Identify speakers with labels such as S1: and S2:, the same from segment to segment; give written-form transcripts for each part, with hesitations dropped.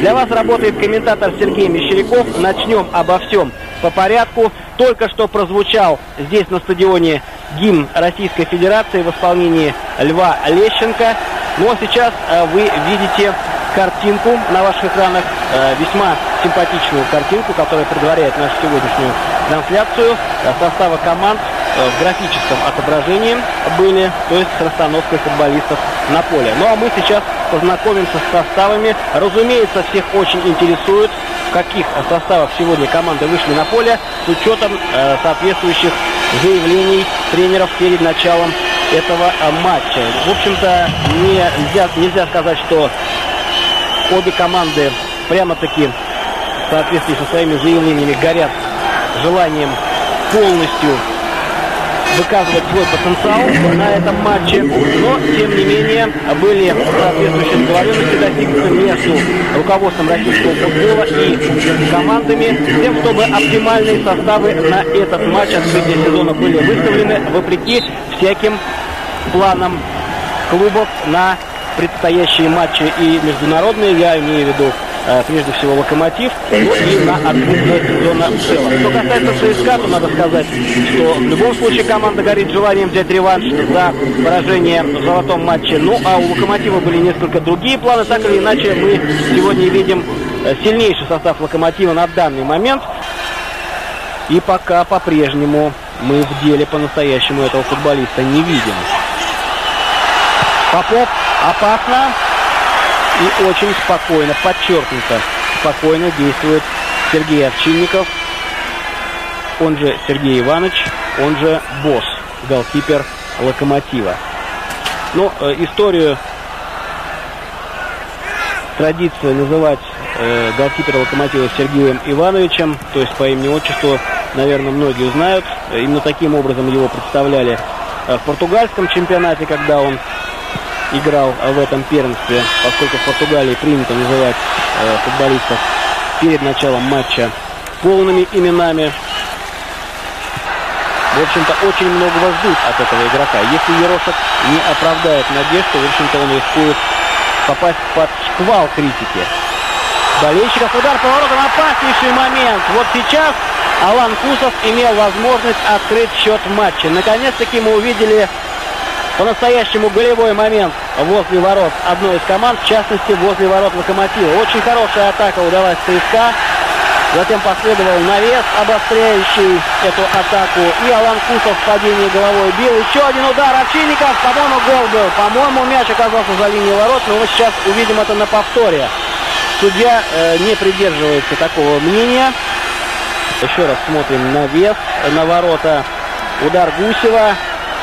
S1: Для вас работает комментатор Сергей Мещеряков. Начнем обо всем по порядку. Только что прозвучал здесь на стадионе гимн Российской Федерации в исполнении Льва Лещенко. Ну а сейчас вы видите картинку на ваших экранах, весьма симпатичную картинку, которая предваряет нашу сегодняшнюю трансляцию. Составы команд в графическом отображении были, то есть с расстановкой футболистов на поле. Ну а мы сейчас познакомимся с составами. Разумеется, всех очень интересует, в каких составах сегодня команды вышли на поле, с учетом соответствующих заявлений тренеров перед началом этого матча. В общем-то, нельзя сказать, что обе команды прямо-таки в соответствии со своими заявлениями горят желанием полностью выказывать свой потенциал на этом матче, но, тем не менее, были соответствующие договоренности достигнуты между руководством российского футбола и командами, с тем, чтобы оптимальные составы на этот матч открытия сезона были выставлены, вопреки всяким планам клубов на предстоящие матчи и международные, я имею в виду прежде всего Локомотив, ну и на открытие сезона в целом. Что касается ЦСКА, то надо сказать, что в любом случае команда горит желанием взять реванш за поражение в золотом матче. Ну а у Локомотива были несколько другие планы. Так или иначе, мы сегодня видим сильнейший состав Локомотива на данный момент. И пока по-прежнему мы в деле по-настоящему этого футболиста не видим. Попов опасно. И очень спокойно, подчеркнуто, спокойно действует Сергей Овчинников, он же Сергей Иванович, он же босс, голкипер Локомотива. Ну, историю, традиция называть голкипера Локомотива Сергеем Ивановичем, то есть по имени-отчеству, наверное, многие знают. Именно таким образом его представляли в португальском чемпионате, когда он играл в этом первенстве, поскольку в Португалии принято называть футболистов перед началом матча полными именами. В общем-то, очень многого ждут от этого игрока. Если Ерошек не оправдает надежд, то, в общем-то, он рискует попасть под шквал критики болельщиков. Удар поворотом, опаснейший момент. Вот сейчас Алан Кусов имел возможность открыть счет в матче. Наконец-таки мы увидели по-настоящему голевой момент возле ворот одной из команд, в частности, возле ворот Локомотива. Очень хорошая атака удалась ЦСКА. Затем последовал навес, обостряющий эту атаку. И Алан Кусов в падении головой бил. Еще один удар. Овчинников, по-моему, гол был. По-моему, мяч оказался за линией ворот. Но мы сейчас увидим это на повторе. Судья не придерживается такого мнения. Еще раз смотрим навес на ворота. Удар Гусева.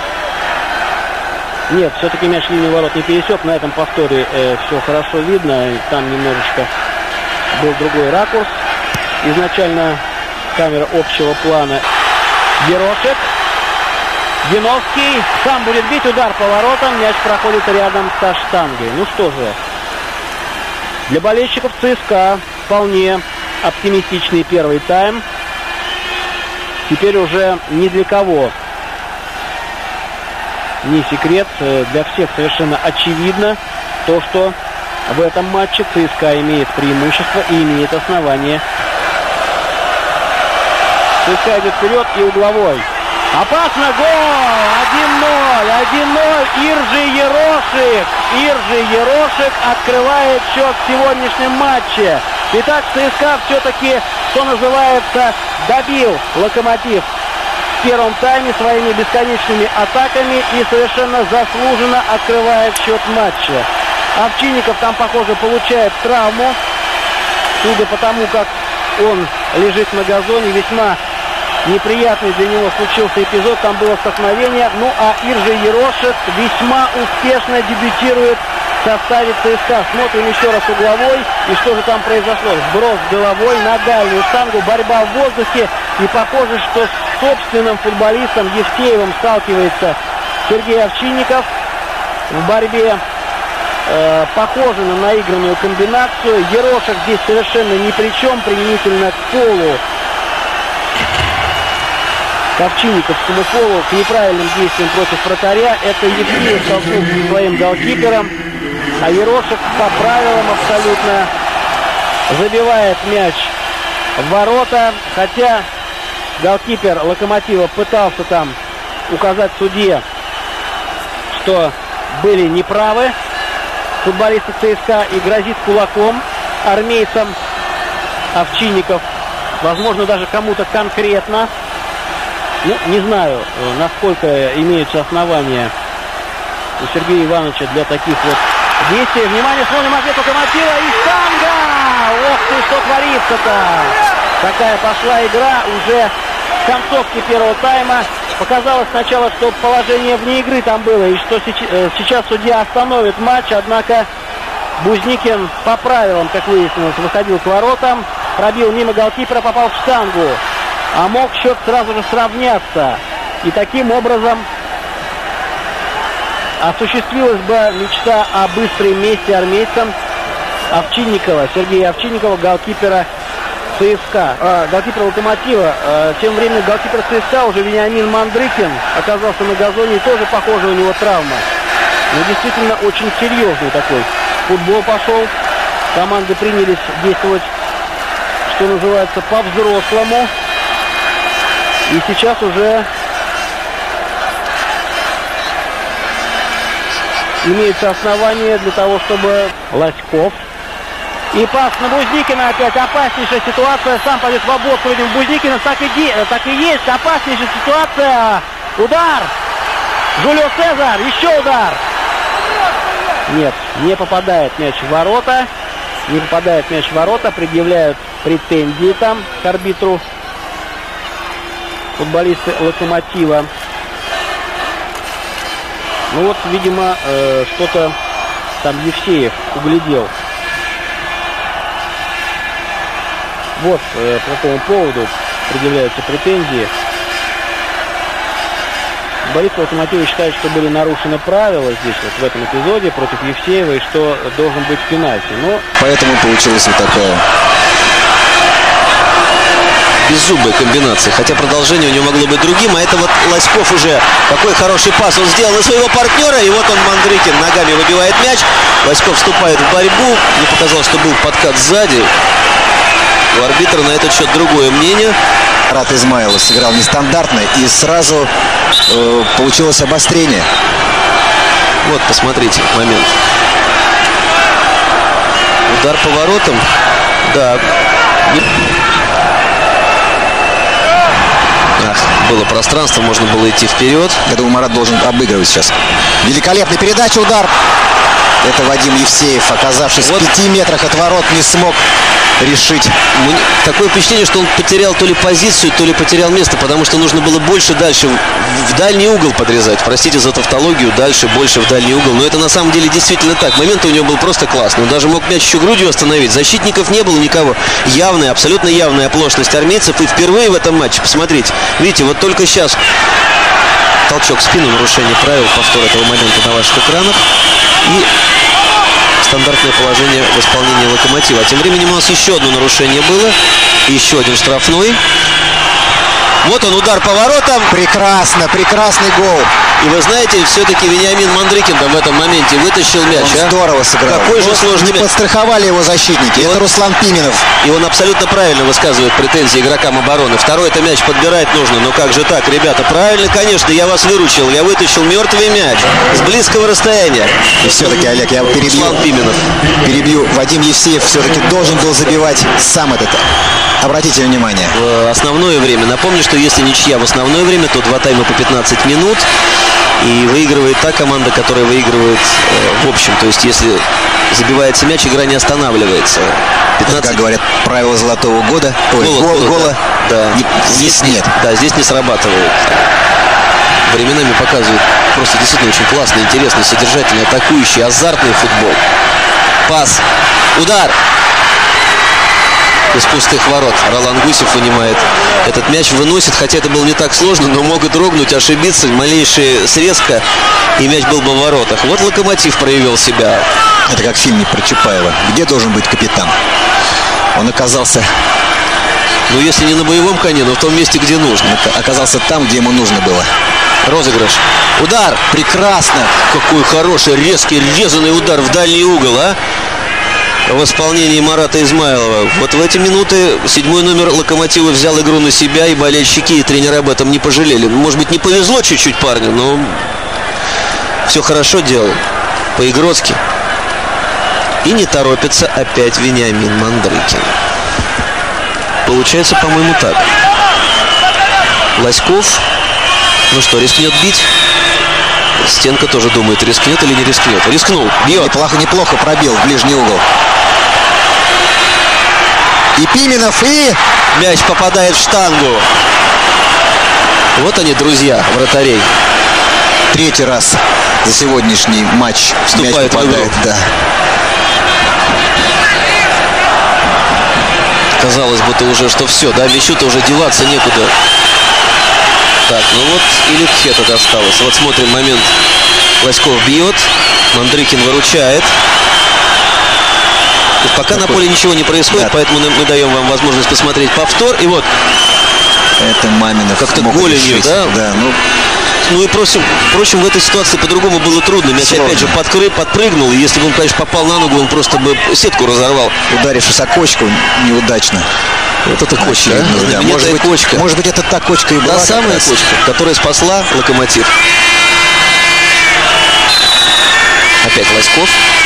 S1: Нет, все-таки мяч линию ворот не пересек. На этом повторе все хорошо видно. Там немножечко был другой ракурс. Изначально камера общего плана. Ерошек. Яновский сам будет бить. Удар по воротам. Мяч проходит рядом со штангой. Ну что же. Для болельщиков ЦСКА вполне оптимистичный первый тайм. Теперь уже ни для кого не секрет, для всех совершенно очевидно то, что в этом матче ЦСКА имеет преимущество и имеет основание. ЦСКА идет вперед и угловой. Опасно, гол! 1-0, 1-0, Иржи Ерошек открывает счет в сегодняшнем матче. Итак, ЦСКА все-таки, что называется, добил Локомотив в первом тайме своими бесконечными атаками и совершенно заслуженно открывает счет матча. Овчинников там, похоже, получает травму. Судя по тому, как он лежит на газоне, весьма неприятный для него случился эпизод. Там было столкновение. Ну а Иржи Ерошек весьма успешно дебютирует в составе ЦСКА. Смотрим еще раз угловой. И что же там произошло? Сброс головой на дальнюю штангу. Борьба в воздухе. И похоже, что с собственным футболистом Евсеевым сталкивается Сергей Овчинников в борьбе. Похоже на наигранную комбинацию. Ерошек здесь совершенно ни при чем применительно к полу. К Овчинниковскому полу, к неправильным действиям против вратаря. Это Евсеев столкнулся со своим голкипером. А Ерошек по правилам абсолютно забивает мяч в ворота, хотя голкипер Локомотива пытался там указать судье, что были неправы футболисты ЦСКА, и грозит кулаком армейцам Овчинников, возможно, даже кому-то конкретно. Ну, не знаю, насколько имеются основания у Сергея Ивановича для таких вот действий. Внимание, смотрим ответ Локомотива, и штанга! Ох ты, что творится-то! Такая пошла игра уже в концовке первого тайма. Показалось сначала, что положение вне игры там было, и что сейчас судья остановит матч, однако Бузникин по правилам, как выяснилось, выходил к воротам, пробил мимо голкипера, попал в штангу, а мог счет сразу же сравняться. И таким образом осуществилась бы мечта о быстрой мести армейцам Овчинникова, Сергея Овчинникова, голкипера ЦСКА, голкипер Локомотива. Тем временем голкипер ЦСКА, уже Вениамин Мандрыкин, оказался на газоне, и тоже, похоже, у него травма. Но действительно очень серьезный такой футбол пошел. Команды принялись действовать, что называется, по-взрослому. И сейчас уже имеются основания для того, чтобы Лоськов. И пас на Бузникина опять. Опаснейшая ситуация. Сам пойдет в обвод против Бузникина. Так и есть. Опаснейшая ситуация. Удар. Жюлио Сезар. Еще удар. Нет, не попадает мяч в ворота. Не попадает мяч в ворота. Предъявляют претензии там к арбитру футболисты Локомотива. Ну вот, видимо, что-то там Евсеев углядел. Вот по какому поводу предъявляются претензии. Борис Локомотива считает, что были нарушены правила здесь, вот в этом эпизоде против Евсеева, и что должен быть пенальти. Но
S2: поэтому получилась вот такая беззубая комбинация. Хотя продолжение у него могло быть другим. А это вот Лоськов уже. Какой хороший пас он сделал на своего партнера. И вот он, Мандрыкин, ногами выбивает мяч. Лоськов вступает в борьбу. Мне показалось, что был подкат сзади. У арбитра на этот счет другое мнение.
S3: Рад Измайлов сыграл нестандартно, и сразу получилось обострение.
S2: Вот, посмотрите, момент. Удар по воротам. Да. Было пространство, можно было идти вперед.
S3: Я думаю, Марат должен обыгрывать сейчас. Великолепная передача, удар. Это Вадим Евсеев, оказавшись в 5 метрах от ворот, не смог решить.
S2: Такое впечатление, что он потерял то ли позицию, то ли потерял место, потому что нужно было больше дальше, в дальний угол подрезать. Простите за тавтологию, дальше, больше в дальний угол. Но это на самом деле действительно так. Момент у него был просто классный. Он даже мог мяч еще грудью остановить. Защитников не было никого. Явная, абсолютно явная оплошность армейцев. И впервые в этом матче, посмотрите, видите, вот только сейчас толчок в спину, нарушение правил, повтор этого момента на ваших экранах. И стандартное положение в исполнении Локомотива. А тем временем у нас еще одно нарушение было. Еще один штрафной. Вот он, удар по воротам.
S3: Прекрасно, прекрасный гол.
S2: И вы знаете, все-таки Вениамин Мандрыкин там в этом моменте вытащил мяч.
S3: Он здорово сыграл.
S2: Какой же сложный мяч.
S3: Подстраховали его защитники. Это Руслан Пименов.
S2: И он абсолютно правильно высказывает претензии игрокам обороны. Второй-то мяч подбирать нужно. Но как же так, ребята? Правильно, конечно, я вас выручил. Я вытащил мертвый мяч с близкого расстояния.
S3: И все-таки, Олег, я перебью.
S2: Руслан Пименов.
S3: Перебью. Вадим Евсеев все-таки должен был забивать сам этот. Обратите внимание.
S2: В основное время. Напомню, что если ничья в основное время, то 2 тайма по 15 минут. И выигрывает та команда, которая выигрывает в общем. То есть, если забивается мяч, игра не останавливается.
S3: 15... Как говорят, правила золотого года. Гола.
S2: Да.
S3: Здесь нет.
S2: Да, здесь не срабатывает. Временами показывают просто действительно очень классный, интересный, содержательный, атакующий, азартный футбол. Пас. Удар. Из пустых ворот Ролан Гусев вынимает этот мяч, выносит, хотя это было не так сложно, но могут дрогнуть, ошибиться, малейшая срезка, и мяч был бы в воротах. Вот Локомотив проявил себя.
S3: Это как в фильме про Чапаева. Где должен быть капитан? Он оказался...
S2: Ну, если не на боевом коне, но в том месте, где нужно.
S3: Оказался там, где ему нужно было.
S2: Розыгрыш. Удар. Прекрасно. Какой хороший, резкий, резанный удар в дальний угол, а? в исполнении Марата Измайлова. Вот в эти минуты 7-й номер «Локомотива» взял игру на себя, и болельщики, и тренеры об этом не пожалели. Может быть, не повезло чуть-чуть парню, но все хорошо делал, по-игротски. И не торопится опять Вениамин Мандрыкин. Получается, по-моему, так. Лоськов, ну что, рискнет бить? Стенка тоже думает, рискнет или не рискнет. Рискнул, бьет.
S3: Неплохо пробил в ближний угол. И Пименов, и...
S2: Мяч попадает в штангу. Вот они, друзья, вратарей.
S3: Третий раз за сегодняшний матч
S2: вступает
S3: мяч попадает, да.
S2: Казалось бы, уже что все, да, мячу-то уже деваться некуда. Так, ну вот и Ликхета досталось. Вот смотрим момент. Лоськов бьет, Мандрыкин выручает. И пока на поле ничего не происходит, да. Поэтому мы даем вам возможность посмотреть повтор. И вот.
S3: Это Маминов.
S2: Как-то голенью, да?
S3: Да,
S2: ну и впрочем, в этой ситуации по-другому было трудно. Мяч опять же подпрыгнул. И если бы он, конечно, попал на ногу, он просто бы сетку разорвал.
S3: Ударившись о кочку неудачно.
S2: Вот это кочка,
S3: да? Может быть, это та кочка и была.
S2: Та самая кочка, которая спасла «Локомотив». Опять Лоськов.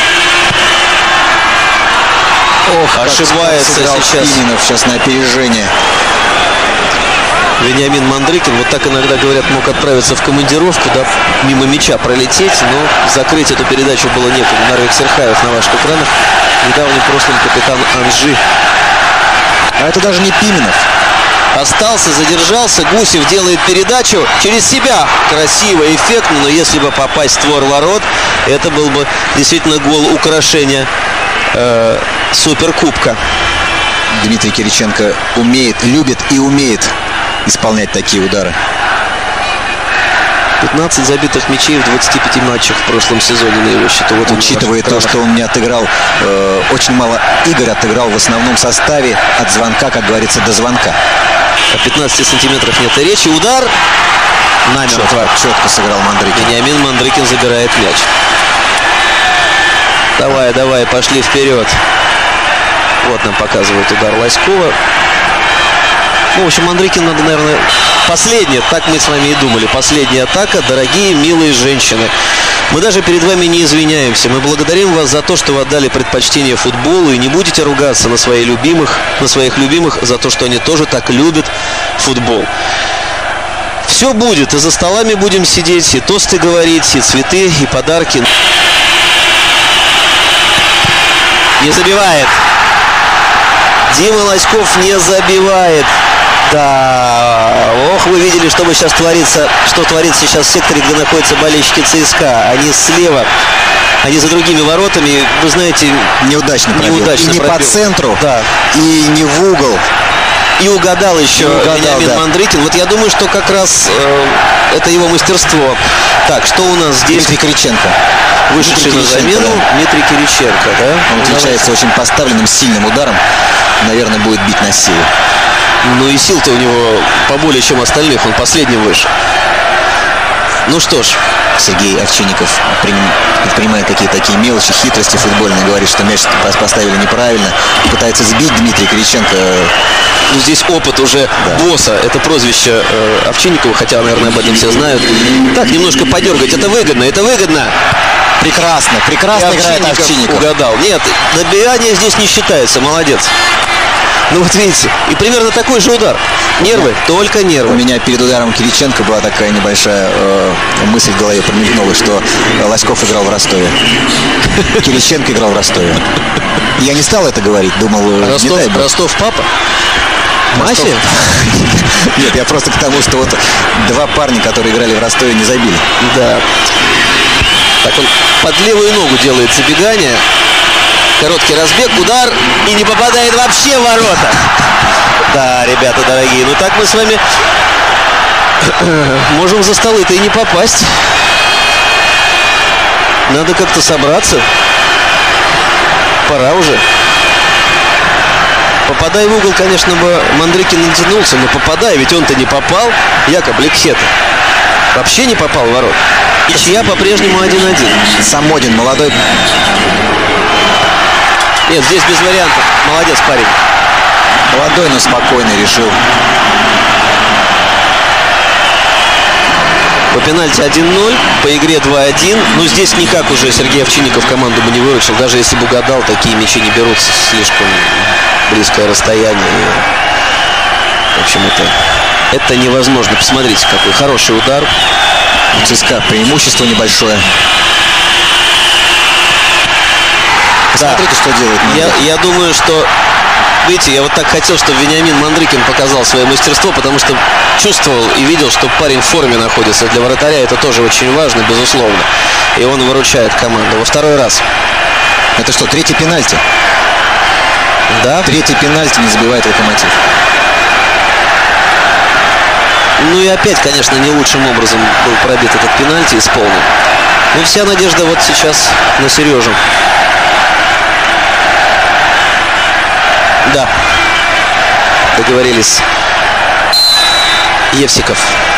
S3: Ох,
S2: ошибается сейчас.
S3: Пименов сейчас на опережение.
S2: Вениамин Мандрыкин, вот так иногда, говорят, мог отправиться в командировку, да, мимо мяча пролететь, но закрыть эту передачу было некому. Нарвик Серхаев на ваших экранах. Недавний прошлый капитан Анжи.
S3: А это даже не Пименов.
S2: Остался, задержался. Гусев делает передачу через себя. Красиво, эффектно, но если бы попасть в створ ворот, это был бы действительно гол украшения Суперкубка.
S3: Дмитрий Кириченко любит и умеет исполнять такие удары.
S2: 15 забитых мячей в 25 матчах в прошлом сезоне на его счету. Вот
S3: учитывая то, что он не отыграл, очень мало игр отыграл в основном составе от звонка, как говорится, до звонка.
S2: О 15 сантиметрах нет и речи. Удар намертво.
S3: Четко сыграл Мандрыкин.
S2: Вениамин Мандрыкин забирает мяч. Давай, пошли вперед. Вот нам показывает удар Лоськова. Ну, в общем, Мандрыкин надо, наверное, последняя, так мы с вами и думали, последняя атака. Дорогие, милые женщины, мы даже перед вами не извиняемся. Мы благодарим вас за то, что вы отдали предпочтение футболу и не будете ругаться на своих любимых за то, что они тоже так любят футбол. Все будет, и за столами будем сидеть, и тосты говорить, и цветы, и подарки. Не забивает. Дима Лоськов не забивает. Да, ох, вы видели, что сейчас творится сейчас в секторе, где находятся болельщики ЦСКА. Они слева, они за другими воротами, вы знаете,
S3: неудачно пробил. И не по центру,
S2: да.
S3: И не в угол.
S2: И угадал еще Вениамин Мандрыкин. Вот я думаю, что как раз это его мастерство. Так, что у нас здесь?
S3: Дмитрий Кириченко.
S2: Вышедший на замену, да. Дмитрий Кириченко, да?
S3: Он отличается очень поставленным, сильным ударом. Наверное, будет бить на силу.
S2: Ну и сил-то у него поболее, чем остальных. Он последним вышел. Ну что ж.
S3: Сергей Овчинников предпринимает какие-то такие мелочи, хитрости футбольные. Говорит, что мяч поставили неправильно. Пытается сбить Дмитрий Кириченко.
S2: Ну, здесь опыт уже босса. Это прозвище Овчинникова, хотя, наверное, об этом все знают. Так, немножко подергать. Это выгодно.
S3: Прекрасно играет Овчинников.
S2: Угадал. Нет, добивание здесь не считается. Молодец. Ну вот видите, и примерно такой же удар. Нервы, только нервы.
S3: У меня перед ударом Кириченко была такая небольшая мысль в голове промелькнула, что Лоськов играл в Ростове. Кириченко играл в Ростове. Я не стал это говорить, думал,
S2: Ростов папа? Маси?
S3: Нет, я просто к тому, что вот два парня, которые играли в Ростове, не забили.
S2: Да. Так, он под левую ногу делает забегание. Короткий разбег, удар, и не попадает вообще в ворота. Да, ребята дорогие, ну так мы с вами можем за столы-то и не попасть. Надо как-то собраться. Пора уже. Попадай в угол, конечно, бы Мандрыкин натянулся, но попадай, ведь он-то не попал. Якоб Ликхета вообще не попал в ворот. Ничья по-прежнему 1-1.
S3: Самодин, молодой
S2: Нет, здесь без вариантов. Молодец парень.
S3: Молодой, но спокойный решил.
S2: По пенальти 1-0, по игре 2-1. Ну, здесь никак уже Сергей Овчинников команду бы не выручил. Даже если бы угадал, такие мячи не берутся, слишком близкое расстояние. В общем, это невозможно. Посмотрите, какой хороший удар.
S3: У ЦСКА преимущество небольшое. Посмотрите,
S2: да.
S3: Что делает Мандрыкин.
S2: Я думаю, что... Видите, я вот так хотел, чтобы Вениамин Мандрыкин показал свое мастерство, потому что чувствовал и видел, что парень в форме находится. Для вратаря это тоже очень важно, безусловно. И он выручает команду. Во второй раз.
S3: Это что, третий пенальти?
S2: Да.
S3: Третий пенальти не забивает Локомотив.
S2: Ну и опять, конечно, не лучшим образом был пробит этот пенальти, исполнен. Но вся надежда вот сейчас на Сережу. Да, договорились. Евсиков.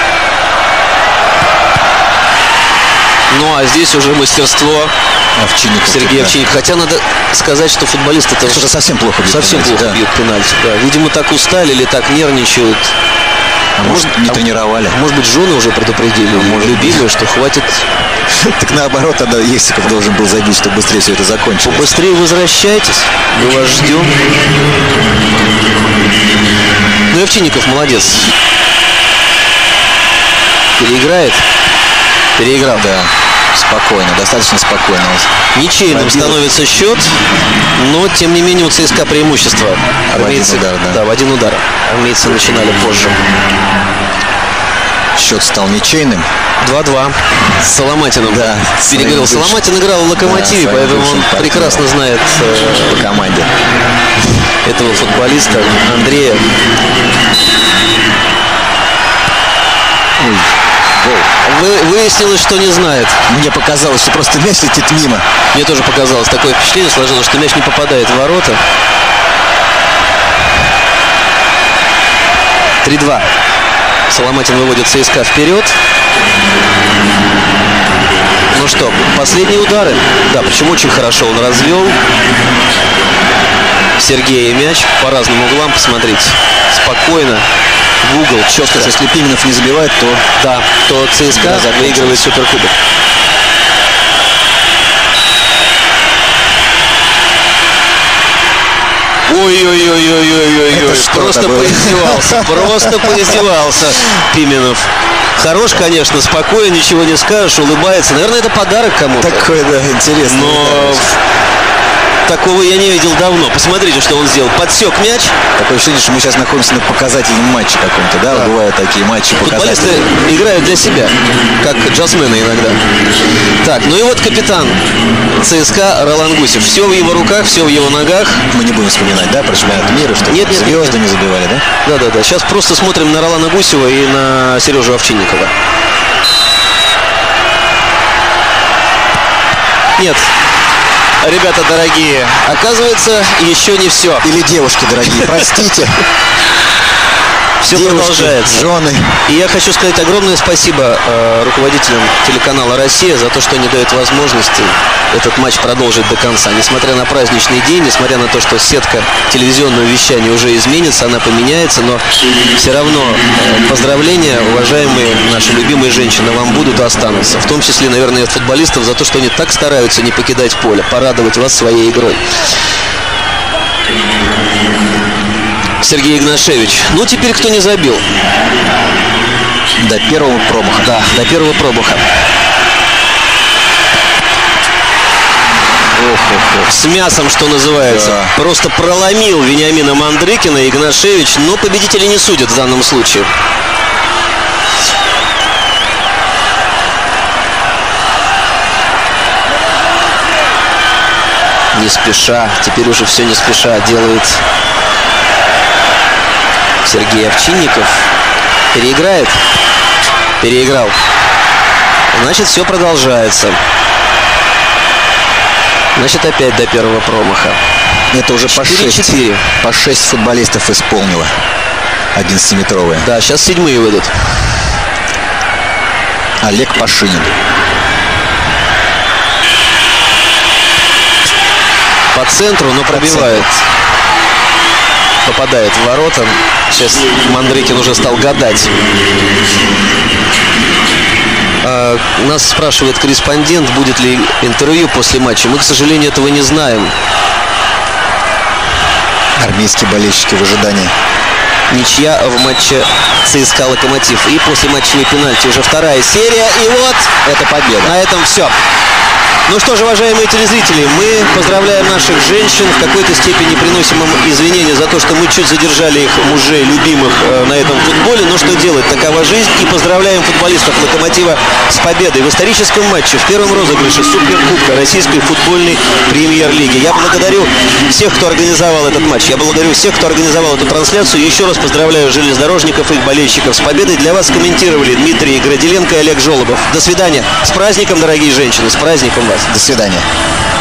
S2: Ну а здесь уже мастерство
S3: Овчинников,
S2: Сергея Овчинникова. Хотя надо сказать, что футболисты это
S3: что-то совсем плохо бьют.
S2: Совсем
S3: пенальти,
S2: плохо бьют пенальти. Да. Видимо, так устали или так нервничают.
S3: А может, не тренировали.
S2: Может быть, жены уже предупредили, любимые, что хватит.
S3: Так наоборот, тогда Евсиков должен был забить, чтобы быстрее все это закончилось.
S2: Быстрее возвращайтесь, мы вас ждем. Ну и Овчинников молодец. Переиграет. Переиграл.
S3: Да, спокойно, достаточно спокойно.
S2: Ничейным становится счет, но тем не менее у ЦСКА преимущество. Армейцы,
S3: удар, да.
S2: Да, в один удар. Армейцы начинали позже.
S3: Счет стал ничейным.
S2: 2-2 с Соломатиным.
S3: Да,
S2: переговорил. Соломатин играл в Локомотиве, да, поэтому он прекрасно знает
S3: по команде
S2: этого футболиста Андрея.
S3: Ой, гол.
S2: Выяснилось, что не знает.
S3: Мне показалось, что просто мяч летит мимо.
S2: Мне тоже показалось, такое впечатление сложилось, что мяч не попадает в ворота. 3-2. Соломатин выводит ЦСКА вперед. Ну что, последние удары. Да, причем очень хорошо он развел Сергея мяч по разным углам. Посмотрите, спокойно, в угол, четко.
S3: Если Пименов не забивает, то,
S2: да, то ЦСКА выигрывает Суперкубок. Ой-ой-ой-ой-ой-ой-ой. Просто поиздевался Пименов. Хорош, конечно, спокоен, ничего не скажешь, улыбается. Наверное, это подарок кому-то.
S3: Такой, да, интересный.
S2: Но такого я не видел давно. Посмотрите, что он сделал. Подсек мяч.
S3: Такое ощущение, что мы сейчас находимся на показательном матче каком-то, да? Да. Бывают такие матчи показательные.
S2: Футболисты играют для себя, как джазмены иногда. Так, ну и вот капитан ЦСКА Ролан Гусев. Все в его руках, все в его ногах.
S3: Мы не будем вспоминать, да, про чемпионат мира, что
S2: нет,
S3: звезды не забивали, да?
S2: Да-да-да. Сейчас просто смотрим на Ролана Гусева и на Сережу Овчинникова. Нет. Ребята дорогие, оказывается, еще не все.
S3: Или девушки дорогие, простите.
S2: Все продолжается.
S3: Жены.
S2: И я хочу сказать огромное спасибо руководителям телеканала «Россия» за то, что они дают возможности этот матч продолжить до конца. Несмотря на праздничный день, несмотря на то, что сетка телевизионного вещания уже изменится, она поменяется, но все равно поздравления, уважаемые наши любимые женщины, вам будут и останутся. В том числе, наверное, от футболистов за то, что они так стараются не покидать поле, порадовать вас своей игрой. Сергей Игнашевич. Ну, теперь кто не забил?
S3: До первого промаха.
S2: Да, до первого промаха. С мясом, что называется. Да. Просто проломил Вениамина Мандрыкина Игнашевич, но победители не судят в данном случае. Не спеша, теперь уже все не спеша делает Сергей Овчинников. Переиграет? Переиграл. Значит, все продолжается. Значит, опять до первого промаха.
S3: Это уже по 6. По 6 футболистов исполнило 11-метровые.
S2: Да, сейчас седьмые выйдут.
S3: Олег Пашинин.
S2: по центру, но пробивает. Попадает в ворота. Сейчас Мандрыкин уже стал гадать. Нас спрашивает корреспондент, будет ли интервью после матча. Мы, к сожалению, этого не знаем.
S3: Армейские болельщики в ожидании.
S2: Ничья в матче ЦСКА «Локомотив». И после матчевой пенальти уже вторая серия. И вот
S3: это победа.
S2: На этом все. Ну что же, уважаемые телезрители, мы поздравляем наших женщин, в какой-то степени приносим им извинения за то, что мы чуть задержали их мужей, любимых на этом футболе, но что делать, такова жизнь. И поздравляем футболистов «Локомотива» с победой в историческом матче, в первом розыгрыше Суперкубка Российской футбольной премьер-лиги. Я благодарю всех, кто организовал этот матч, я благодарю всех, кто организовал эту трансляцию. Еще раз поздравляю железнодорожников и их болельщиков с победой. Для вас комментировали Дмитрий Градиленко и Олег Жолобов. До свидания. С праздником, дорогие женщины, с праздником вас.
S3: До свидания.